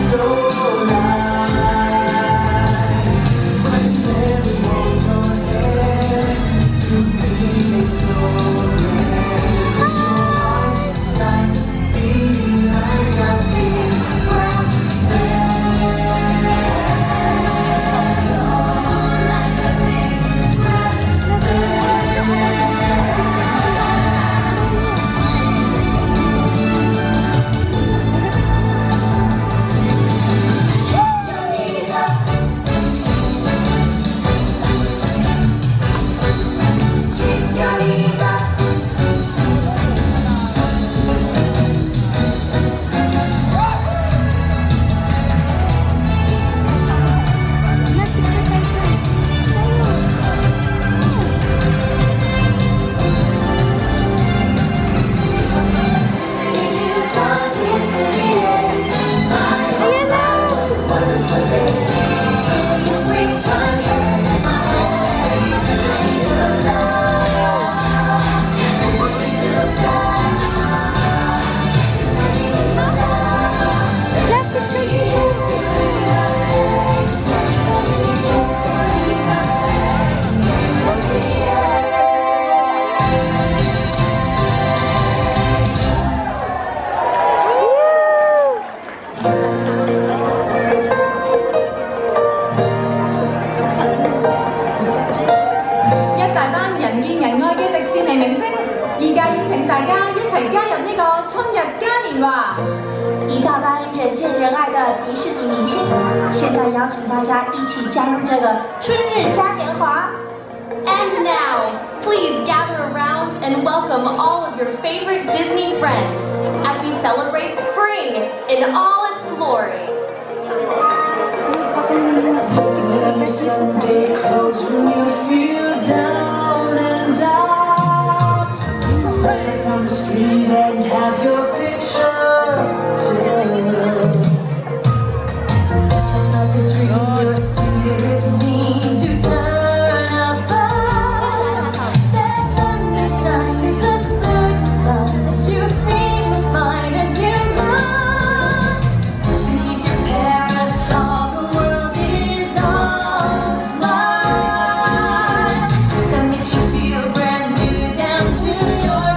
而家邀請大家一齊加入呢個春日嘉年華。 一大班人见人爱的迪士尼明星，现在邀请大家一起加入这个春日嘉年华。 And now, please gather around and welcome all of your favorite Disney friends as we celebrate spring in all its glory. Sunday clothes when you feel down and out. Step on the street and have your picture taken. Another dream, your spirit seems to turn about. That thunder shines a certain sun that you feel as fine as you run. Beneath your parasol, the world is all a smile that makes you feel brand new down to your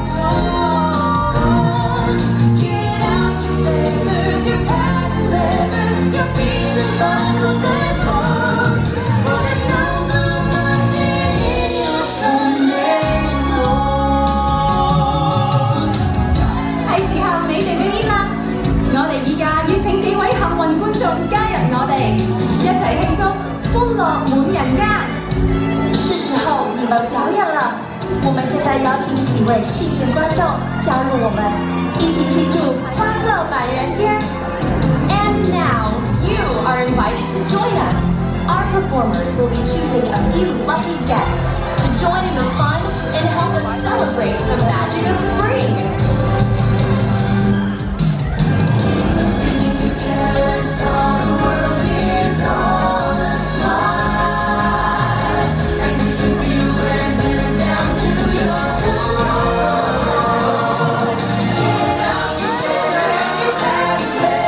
toes. Get out your feathers, your patent leathers, your beads and buckles and bows. For there's no money in your Sunday clothes. 係時候你哋表演啦！我哋依家邀請幾位幸運觀眾加入我哋，一齊慶祝歡樂滿人間。 是时候你们表演了，我们现在邀請幾位幸運觀眾加入我們，一起慶祝歡樂滿人間。 And now, you are invited to join us. Our performers will be choosing a few lucky guests to join in the fun and help us celebrate the magic of spring. Down to your toes. Get out your feathers, your patent leathers.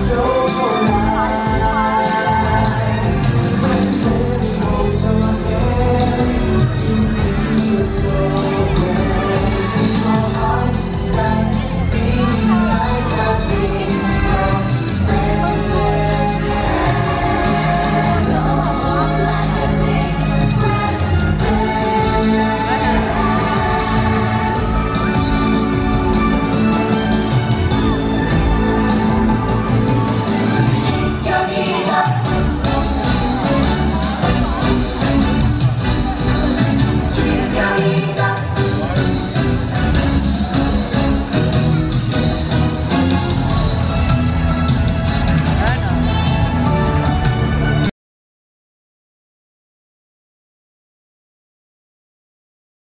so